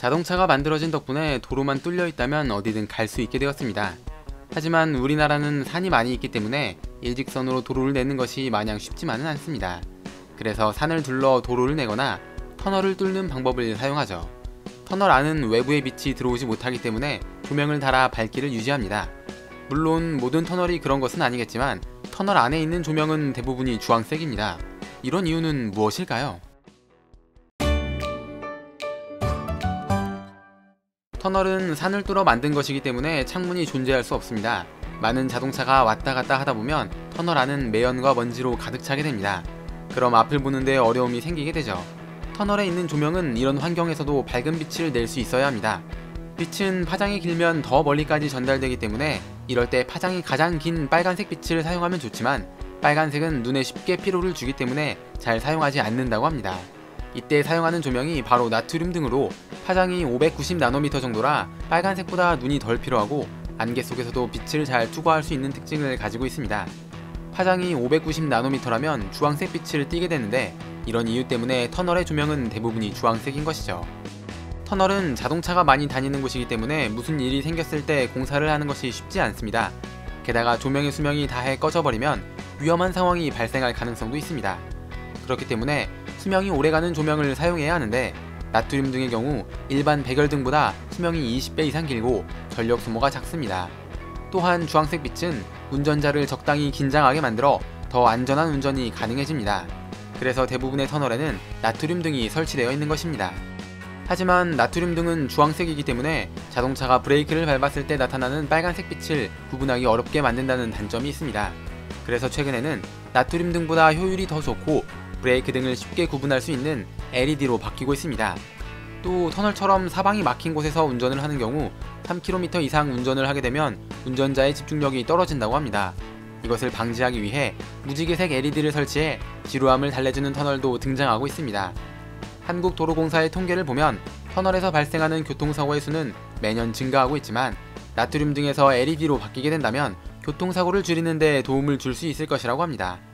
자동차가 만들어진 덕분에 도로만 뚫려 있다면 어디든 갈 수 있게 되었습니다. 하지만 우리나라는 산이 많이 있기 때문에 일직선으로 도로를 내는 것이 마냥 쉽지만은 않습니다. 그래서 산을 둘러 도로를 내거나 터널을 뚫는 방법을 사용하죠. 터널 안은 외부의 빛이 들어오지 못하기 때문에 조명을 달아 밝기를 유지합니다. 물론 모든 터널이 그런 것은 아니겠지만 터널 안에 있는 조명은 대부분이 주황색입니다. 이런 이유는 무엇일까요? 터널은 산을 뚫어 만든 것이기 때문에 창문이 존재할 수 없습니다. 많은 자동차가 왔다 갔다 하다 보면 터널 안은 매연과 먼지로 가득 차게 됩니다. 그럼 앞을 보는데 어려움이 생기게 되죠. 터널에 있는 조명은 이런 환경에서도 밝은 빛을 낼 수 있어야 합니다. 빛은 파장이 길면 더 멀리까지 전달되기 때문에 이럴 때 파장이 가장 긴 빨간색 빛을 사용하면 좋지만 빨간색은 눈에 쉽게 피로를 주기 때문에 잘 사용하지 않는다고 합니다. 이때 사용하는 조명이 바로 나트륨 등으로 파장이 590나노미터 정도라 빨간색보다 눈이 덜 피로하고 안개 속에서도 빛을 잘 투과할 수 있는 특징을 가지고 있습니다. 파장이 590나노미터라면 주황색 빛을 띠게 되는데 이런 이유 때문에 터널의 조명은 대부분이 주황색인 것이죠. 터널은 자동차가 많이 다니는 곳이기 때문에 무슨 일이 생겼을 때 공사를 하는 것이 쉽지 않습니다. 게다가 조명의 수명이 다해 꺼져버리면 위험한 상황이 발생할 가능성도 있습니다. 그렇기 때문에 수명이 오래가는 조명을 사용해야 하는데 나트륨 등의 경우 일반 백열등보다 수명이 20배 이상 길고 전력 소모가 작습니다. 또한 주황색 빛은 운전자를 적당히 긴장하게 만들어 더 안전한 운전이 가능해집니다. 그래서 대부분의 터널에는 나트륨 등이 설치되어 있는 것입니다. 하지만 나트륨 등은 주황색이기 때문에 자동차가 브레이크를 밟았을 때 나타나는 빨간색 빛을 구분하기 어렵게 만든다는 단점이 있습니다. 그래서 최근에는 나트륨 등보다 효율이 더 좋고 브레이크 등을 쉽게 구분할 수 있는 LED로 바뀌고 있습니다. 또 터널처럼 사방이 막힌 곳에서 운전을 하는 경우 3km 이상 운전을 하게 되면 운전자의 집중력이 떨어진다고 합니다. 이것을 방지하기 위해 무지개색 LED를 설치해 지루함을 달래주는 터널도 등장하고 있습니다. 한국도로공사의 통계를 보면 터널에서 발생하는 교통사고의 수는 매년 증가하고 있지만 나트륨 등에서 LED로 바뀌게 된다면 교통사고를 줄이는 데 도움을 줄 수 있을 것이라고 합니다.